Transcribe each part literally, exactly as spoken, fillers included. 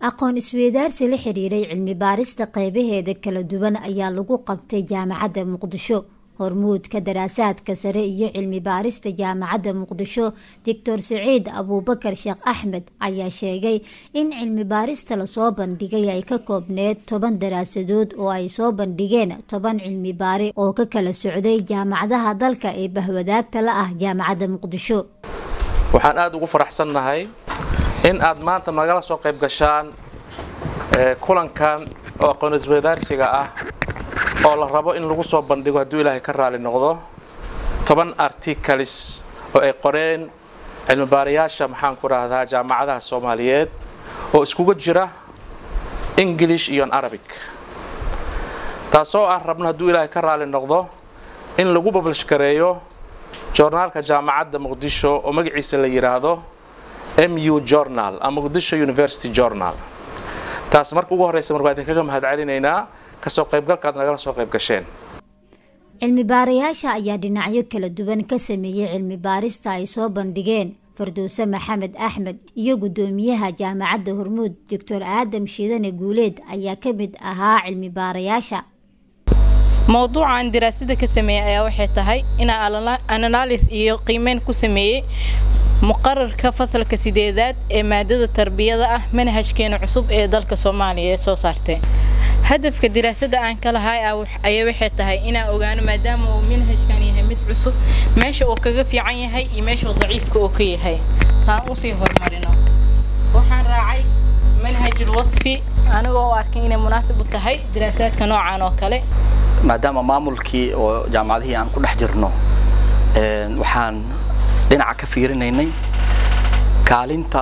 aqoon isweydaarsi la xiriiray cilmi baarista qaybaheeda kala duwan ayaa lagu qabtay jaamacadda Muqdisho. hormuudka daraasaadka sare iyo cilmi baarista jaamacadda Muqdisho Doctor Saciid Abuubakar Sheekh Axmed ayaa sheegay in cilmi baarista la soo bandhigay ay ka koobneed toban daraasadood oo ay soo bandhigeen toban cilmi baare oo ka kala socday jaamacadaha dalka ee bahwadaagta la ah jaamacadda Muqdisho. waxaan aad ugu faraxsanahay in aad maanta nagala soo qayb gashaan kulankan oo aqoon isweydaarsiga ah oo la rabo in lagu soo bandhigo haddii Ilaahay ka raali noqdo toban articles oo ay qoreen cilmi baarayaasha maxaan ku raahdaa jaamacadaha Soomaaliyeed oo iskugu jira English iyo Arabic. taasoo aan rabno haddii Ilaahay ka raali noqdo in lagu publish gareeyo journalka jaamacadda Muqdisho oo magaciisa la yiraahdo M U Journal ama Muqdisho University Journal. taas markii ugu horreysay marbaad kaga mahadcelinaynaa kasoo qaybgalkaad nagala soo qayb gasheen. cilmi baarayaasha ayaa dhinacyo kala duwan ka sameeyay cilmi baarista ay soo bandhigeen. Firdowsa Maxamed Axmed iyo gudoomiyaha jaamacadda Hormuud Doctor Aadam Shiidane Guuleed ayaa ka mid ahaa cilmi baarayaasha. mawduucan daraasada ka sameeyay ayaa waxay tahay in analysis iyo qiimeyn ku sameeyay muqarrarka fasalka sideedaad ee maadada tarbiyada ah manhajkeena cusub ee dalka Soomaaliya soo saartay. hadafka daraasada aan kala hay ayaa waxay tahay in aan ogaano maadaama uu manhajkan yahay mid cusub meesha uu kaga fiican yahay iyo meesha uu daciifka uu ka yahay saan u sii horumarino. waxaan raacay manhaj wasfi anagoo arkay inay munaasib u tahay daraasaadka noocan oo kale maadaama maamulkii oo jaamacadihii aan ku dhex jirno ee waxaan dhinaca ka fiirinaynay kaalinta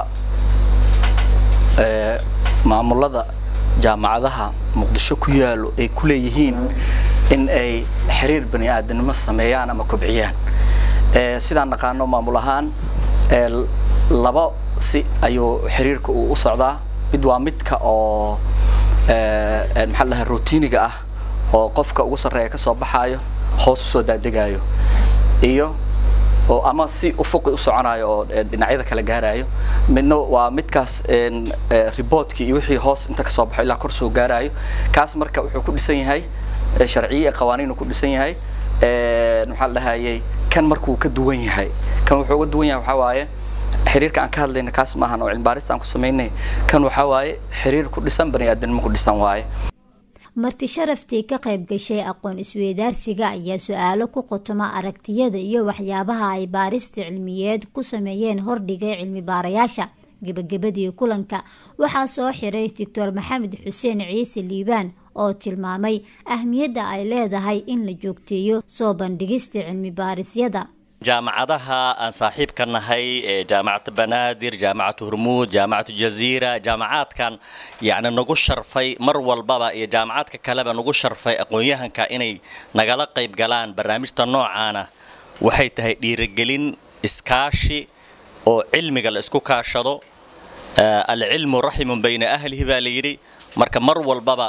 ee maamulada jaamacadaha Muqdisho ku yaalo ay ku leeyihiin in ay xiriir bani aadanimo sameeyaan ama kobciyaan. ee sidaan naqaano maamul ahaan ee laba si ayuu xiriirka u socdaa. mid waa midka oo ee maxaa la routiniga ah oo qofka ugu sareeya ka soo baxayo hoos u soo daadegayo iyo oo ama si ufuqi u soconayo oo dhinacyada kala gaarayo. midna waa midkaas een reportkii iyo wixii hoos inta ka soo baxay ilaa kor soo gaarayo. kaas marka wuxuu ku dhisan yahay sharciye qawaaniin ku dhisan yahay. ee maxaa la dhahaayay kan markuu ka duwan yahay kan wuxuu uga duwan yahay waxa waaye xiriirka aan ka hadlayna kaas ma ahan oo cilmi baarista aan ku sameynay kan waxa waaye xiriir ku dhisan bani aadanimo ku dhisan waaye. marti sharaftii ka qayb gashay aqoon isweydaarsiga ayaa su'aalo ku qotoma aragtiyada iyo waxyaabaha ay baarista cilmiyeed ku sameeyeen hordhigay cilmi baarayaasha. gabagabadii kulanka waxaa soo xiray Doctor Maxamed Xuseen Ciise Liibaan oo tilmaamay ahmiyadda ay leedahay in la joogteeyo soo bandhigista cilmi baarisyada. jaamacadaha aan saaxiibka nahay ee jaamacadda Banaadir, jaamacadda Hormuud, jaamacadda Jazeera, jaamacadkan yaani nagu sharfay mar walbaba iyo jaamacadka kale ba nagu sharfay aqoonyahanka inay nagala qayb galaan barnaamijta noocaana waxay tahay dhiirigelin iskaashi oo cilmiga la isku kaashado. al-cilmu rahimun bayna ahlihi baa la yiri marka mar walbaba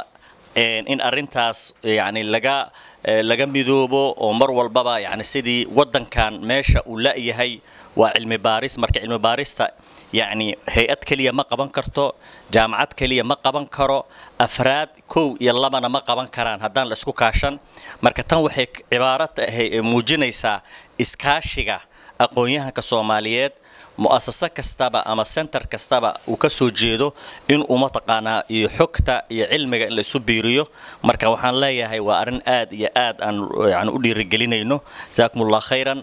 in arintaas yaani laga laga midoobo oo mar walbaba yaani sidii wadankan meesha uu la yahay waa cilmi baaris. marka cilmi baarista yaani hay'ad kaliya ma qaban karto, jaamacad kaliya ma qaban karo, afraad kow iyo labana ma qaban karaan haddaan la isku kaashan. marka tan waxay cibaarad ah muujinaysaa iskaashiga aqoonyahanka Soomaaliyeed mu'assasa kastaba ama center kastaba uu ka soo jeedo in uu mataqaana iyo xogta iyo cilmiga in la isu biiriyo. marka waxaan leeyahay waa arin aad iyo aad aan yaani u dhiirigelinayno. jazaakumullahu khayran.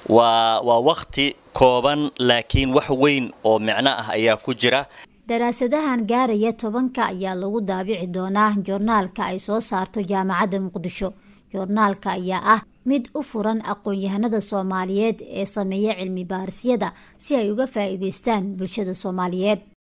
waa waa waqti kooban laakiin wax weyn oo macna ah ayaa ku jira. daraasadahan gaaraya tobanka ayaa lagu daabici doonaa journalka ay soo saarto jaamacadda Muqdisho. journalka ayaa ah mid u furan aqoon-yahanada Soomaaliyeed ee sameeya cilmi baarisyada si ay uga faa'iideystaan bulshada Soomaaliyeed.